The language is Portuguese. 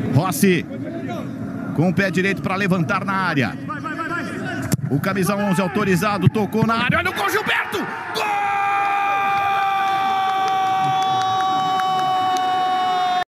Rossi com o pé direito para levantar na área. O camisa 11 autorizado, tocou na área. Olha o gol, Gilberto! Gol!